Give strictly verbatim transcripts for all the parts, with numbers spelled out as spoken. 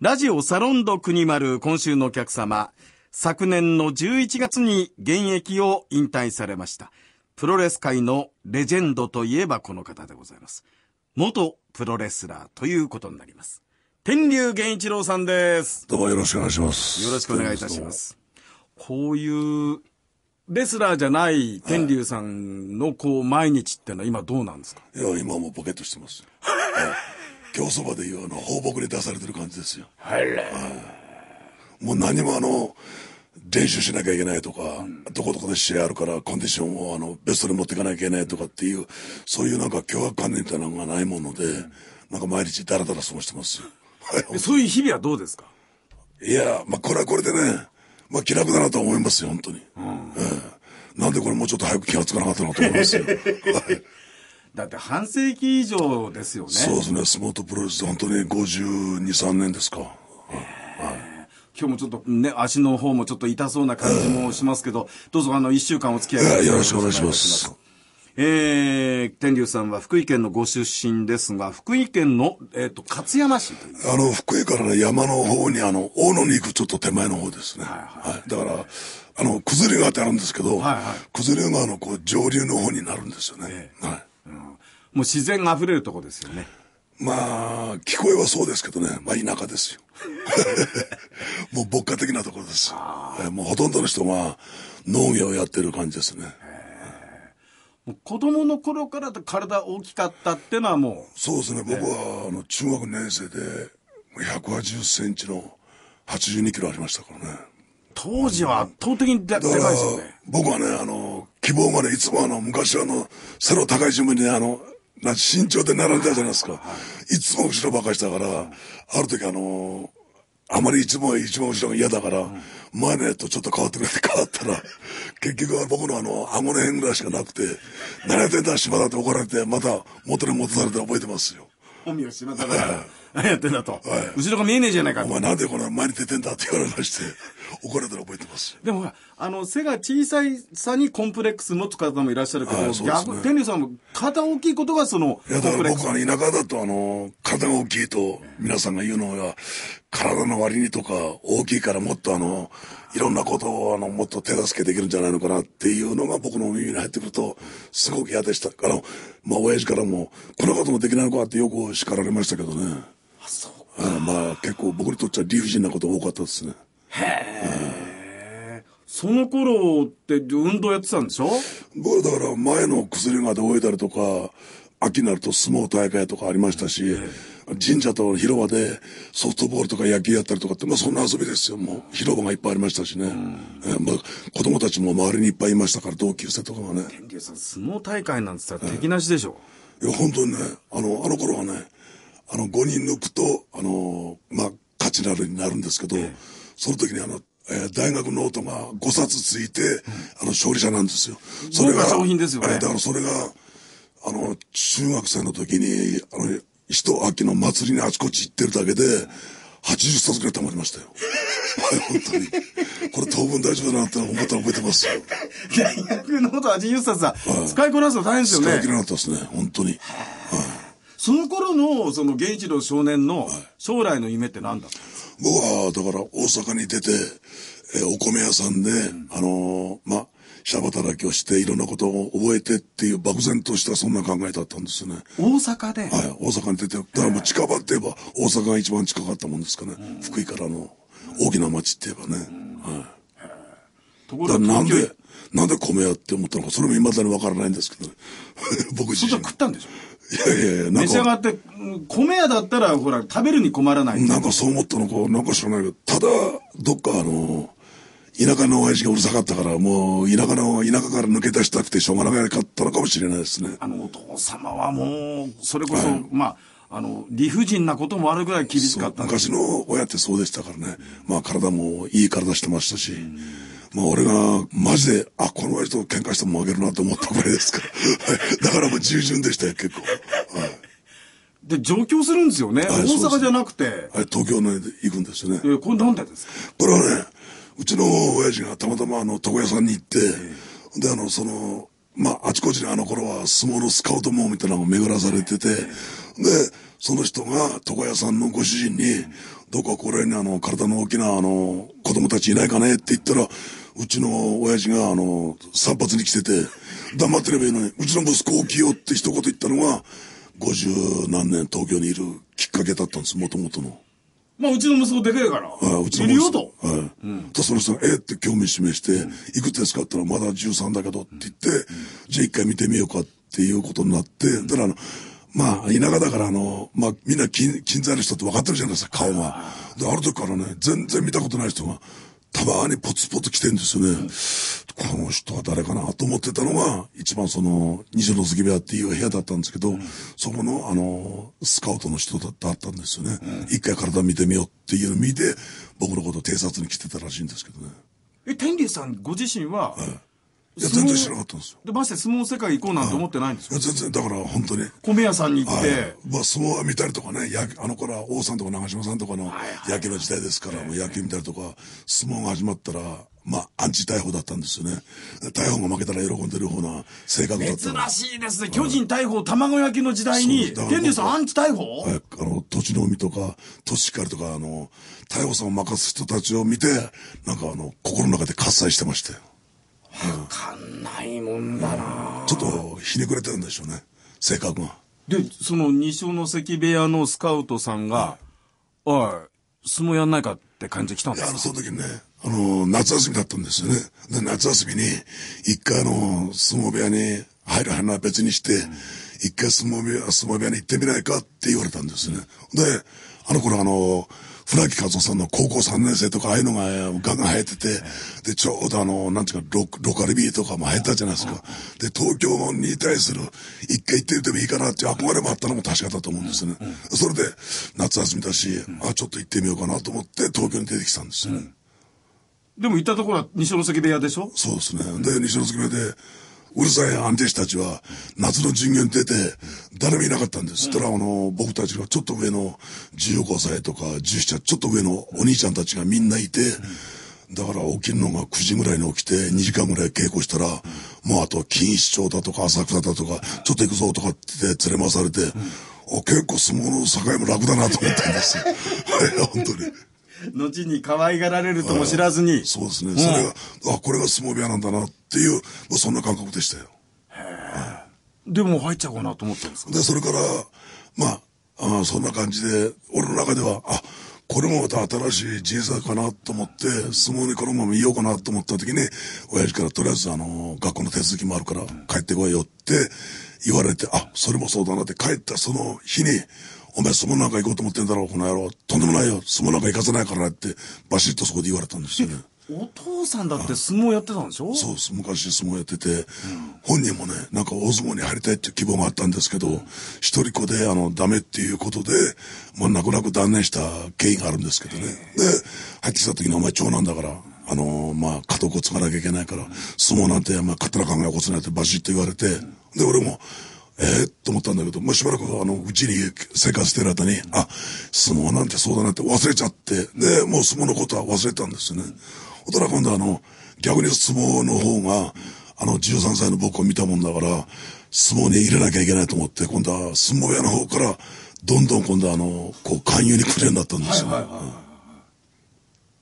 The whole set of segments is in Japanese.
ラジオサロンド国丸、今週のお客様、昨年のじゅういちがつに現役を引退されました。プロレス界のレジェンドといえばこの方でございます。元プロレスラーということになります。天竜源一郎さんです。 どうもよろしくお願いします。 よろしくお願いいたします。こういうレスラーじゃない天竜さんのこう毎日ってのは今どうなんですか？ いや、今もうボケっとしてますよ。競走馬でいうあの放牧に出されてる感じですよ。 あら、 もう何もあの練習しなきゃいけないとか、うん、どこどこで試合あるからコンディションをあのベストに持っていかなきゃいけないとかっていう、そういうなんか凶悪観念みたいなのがないもので、うん、なんか毎日ダラダラ過ごしてますよ。 そういう日々はどうですか？ いや、まあこれはこれでね、まあ気楽だなと思いますよ、本当に。うん、ええ、なんでこれもうちょっと早く気がつかなかったのかと思いますよ。はい、 だって半世紀以上ですよね。 そうですね、相撲とプロレスで本当にごじゅうに、さんねんですか。はい、 今日もちょっとね、足の方もちょっと痛そうな感じもしますけど、どうぞあの、一週間お付き合いください。 よろしくお願いします。 えー、天竜さんは福井県のご出身ですが、福井県の、えっと、勝山市という。 あの、福井からね、山の方に、あの、大野に行くちょっと手前の方ですね。 はいはい。 はい、だから、あの、九頭竜川ってあるんですけど、 はいはい、 九頭竜川のこう、上流の方になるんですよね。えー、はい、 うん。もう自然あふれるとこですよね。 まあ、聞こえはそうですけどね、まあ田舎ですよ。もう牧歌的なところです。えー、もうほとんどの人が農業をやってる感じですね。 もう子供の頃から体大きかったってのはもう。そうですね、僕はあの中学ねん生でひゃくはちじゅっセンチのはちじゅうにキロありましたからね。 当時は圧倒的にでかいですよね。 僕はね、あの、希望がね、いつもあの、昔はあの、背の高い順番にね、あの、身長で並んでたじゃないですか。いつも後ろばかりしたから、ある時あの、あまり一番一番後ろが嫌だから、前のやつとちょっと変わってくれって変わったら、結局は僕のあの、顎の辺ぐらいしかなくて、何やってんだ、島だって怒られて、また元に戻されて覚えてますよ。 本名島田だから、何やってんだと、はい。後ろが見えねえじゃないかと。 お前なんでこの前に出てんだって言われまして、怒られたら覚えてます。 でもほら、あの、背が小さいさにコンプレックス持つ方もいらっしゃるけど、はい、逆、天竜さんも体大きいことがその、 いや、だから僕はね、田舎だとあの、体が大きいと、皆さんが言うのは、体の割にとか、大きいからもっとあの、いろんなことをあの、もっと手助けできるんじゃないのかなっていうのが僕の耳に入ってくると、すごく嫌でした。あの、まあ、親父からも、こんなこともできないのかってよく叱られましたけどね。 あ、そうか。まあ、結構僕にとっちゃ理不尽なことが多かったですね。 へえ。その頃って運動やってたんでしょ？ 僕はだから前の薬がで終えたりとか、秋になると相撲大会とかありましたし、神社と広場でソフトボールとか野球やったりとかって、まあそんな遊びですよ。もう広場がいっぱいありましたしね。えー、まあ子供たちも周りにいっぱいいましたから、同級生とかがね。 天竜さん、相撲大会なんて言ったら敵なしでしょ？ いや、本当にね、あの、あの頃はね、あの、ごにん抜くと、あの、まあ、勝ちなるになるんですけど、その時にあの、えー、大学ノートがごさつついて、うん、あの、勝利者なんですよ。 それが商品ですよね。 えー、だからそれが、あの、中学生の時に、あの、一秋の祭りにあちこち行ってるだけで、はちじゅっさつぐらい溜まりましたよ。はい、本当に。これ当分大丈夫だなって思ったら覚えてますよ。 大学ノートはちじゅっさつは、はい、使いこなすの大変ですよね。 使い切れなかったですね、本当に。はい。 その頃の、その、源一郎少年の将来の夢って何だったんですか？ 僕は、だから大阪に出て、えー、お米屋さんで、うん、あのー、まあ、下働きをしていろんなことを覚えてっていう漠然としたそんな考えだったんですよね。 大阪で？ はい、大阪に出て、だからもう近場って言えば大阪が一番近かったもんですかね。うん、福井からの大きな町って言えばね。うん、はい。ところがなんで、なんで米屋って思ったのか、それも未だにわからないんですけどね。僕自身。 そんな食ったんでしょ？ いやいやいや、 召し上がって、米屋だったら、ほら、食べるに困らない。 なんかそう思ったのか、なんか知らないけど、ただ、どっかあの、田舎の親父がうるさかったから、もう、田舎の、田舎から抜け出したくてしょうがなかったのかもしれないですね。 あの、お父様はもう、それこそ、はい、まあ、あの、理不尽なこともあるぐらい厳しかったんです。 昔の親ってそうでしたからね。まあ、体もいい体してましたし。まあ俺がマジで、あ、この親父と喧嘩しても負けるなと思ったぐらいですから。はい。だからもう従順でしたよ、結構。はい。 で、上京するんですよね。はい、大阪じゃなくて。 はい、東京に行くんですよね。 えー、これなんでですか？ これはね、うちの親父がたまたまあの、床屋さんに行って、えー、で、あの、その、まあ、あちこちにあの頃は相撲のスカウト網みたいなのが巡らされてて、で、その人が床屋さんのご主人に、 どこかこれにあの、体の大きなあの、子供たちいないかねって言ったら、うちの親父があの、散髪に来てて、黙ってればいいのに、うちの息子を起きようって一言言ったのが、ごじゅうなんねん東京にいるきっかけだったんです、もともとの。 まあ、うちの息子でかいから。 はい、うちのいるよと。 はい。うん、と、その人が、えー、って興味示して、うん、いくつですかって言ったら、まだじゅうさんだけどって言って、うん、じゃあ一回見てみようかっていうことになって、うん、だからあの、まあ、田舎だからあの、まあ、みんな近、近在の人って分かってるじゃないですか、顔が。で、ある時からね、全然見たことない人が、たまにポツポツ来てんですよね。うん、この人は誰かなと思ってたのが、一番その、西の関部屋っていう部屋だったんですけど、うん、そこのあの、スカウトの人だったんですよね。うん、一回体見てみようっていうのを見て、僕のことを偵察に来てたらしいんですけどね。 え、天竜さんご自身は、はいいや、全然知らなかったんですよ。 で、まして相撲世界行こうなんて思ってないんですか？ いや、全然、だから本当に。 米屋さんに行って。 まあ、相撲見たりとかね、やあの頃は王さんとか長嶋さんとかの野球の時代ですから、もう野球見たりとか、相撲が始まったら、まあ、アンチ大鵬だったんですよね。大鵬が負けたら喜んでる方な性格だった。 珍しいですね。巨人大鵬、卵焼きの時代に、天竜さんアンチ大鵬？ はい、あの、栃の海とか、栃光とか、あの、大鵬さんを任す人たちを見て、なんかあの、心の中で喝采してましたよ。 わかんないもんだな、 うん、ちょっとひねくれてるんでしょうね、性格が。 で、その二所ノ関部屋のスカウトさんが、おい、相撲やんないかって感じで来たんですか？ いや、あの、その時にね、あの、夏休みだったんですよね。で、夏休みに、一回あの、相撲部屋に入る花は別にして、一回相撲部屋、相撲部屋に行ってみないかって言われたんですね。で、あの頃あの、船木和夫さんの高校さんねん生とかああいうのがガンガン流行ってて、で、ちょうどあの、なんていうか、ロ、ロカルビーとかも流行ったじゃないですか。で、東京に対する、一回行ってみてもいいかなっていう憧れもあったのも確かだと思うんですよね。それで、夏休みだし、あ、ちょっと行ってみようかなと思って、東京に出てきたんですよね。 でも行ったところは二所ノ関部屋でしょ？ そうですね。で、二所ノ関部屋で、うるさい安定士たちは、夏の授業に出て、誰もいなかったんです。そしたら、あの、僕たちがちょっと上のじゅうごさいとかじゅうなな、ちょっと上のお兄ちゃんたちがみんないて、だから起きるのがくじぐらいに起きて、にじかんぐらい稽古したら、もうあと錦糸町だとか浅草だとか、ちょっと行くぞとかって連れ回されて、あ、結構相撲の境も楽だなと思ったんですよ。はい、本当に。 後に可愛がられるとも知らずに。 そうですね。うん、それが、あ、これが相撲部屋なんだなっていう、もうそんな感覚でしたよ。 へえ。でも入っちゃおうかなと思ったんですか？ で、それから、まあ、あそんな感じで、俺の中では、あ、これもまた新しい人生かなと思って、相撲にこのままいようかなと思った時に、親父からとりあえずあの、学校の手続きもあるから帰ってこいよって言われて、あ、それもそうだなって帰ったその日に、お前相撲なんか行こうと思ってんだろう、この野郎。とんでもないよ。相撲なんか行かせないからって、バシッとそこで言われたんですよね。 お父さんだって相撲やってたんでしょ？ そうです。昔相撲やってて、うん、本人もね、なんか大相撲に入りたいっていう希望があったんですけど、うん、一人っ子で、あの、ダメっていうことで、もう泣く泣く断念した経緯があるんですけどね。で、入ってきた時にお前長男だから、あのー、まあ、家督を継がなきゃいけないから、相撲なんて、まあ、勝手な考えを起こせないってバシッと言われて、で、俺も、ええー、と思ったんだけど、まあ、しばらくあの、うちに生活してる間に、あ、相撲なんてそうだなって忘れちゃって、で、もう相撲のことは忘れたんですよね。ほたら今度あの、逆に相撲の方が、あの、じゅうさんさいの僕を見たもんだから、相撲に入れなきゃいけないと思って、今度は相撲屋の方から、どんどん今度はあの、こう、勧誘に来るようになったんですよ。はいはいはい。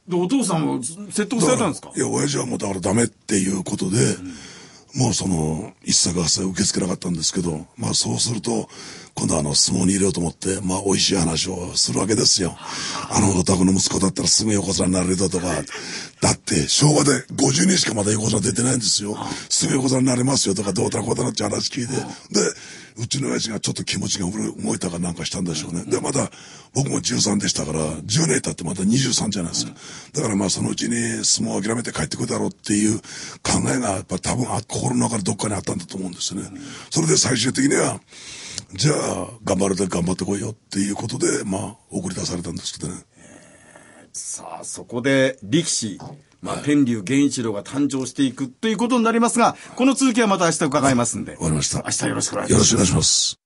で、お父さんも説得されたんですか？ いや、親父はもうだからダメっていうことで、うんもうその、一切合切受け付けなかったんですけど、まあそうすると、今度はあの、相撲に入れようと思って、まあ美味しい話をするわけですよ。あのお宅の息子だったらすぐ横綱になれるだとか、だって昭和でごじゅうにんしかまだ横綱出てないんですよ。すぐ横綱になれますよとか、どうだこうだなって話聞いて、で、うちの親父がちょっと気持ちが動いたかなんかしたんでしょうね。で、まだ僕もじゅうさんでしたから、じゅうねん経ってまたにじゅうさんじゃないですか。だからまあそのうちに相撲を諦めて帰ってくるだろうっていう考えがやっぱ多分心の中でどっかにあったんだと思うんですよね。それで最終的には、じゃあ頑張るで頑張ってこいよっていうことで、まあ送り出されたんですけどね。 さあ、そこで力士、まあ、天竜源一郎が誕生していくということになりますが、この続きはまた明日伺いますんで。 わかりました。 明日よろしくお願いします。 よろしくお願いします。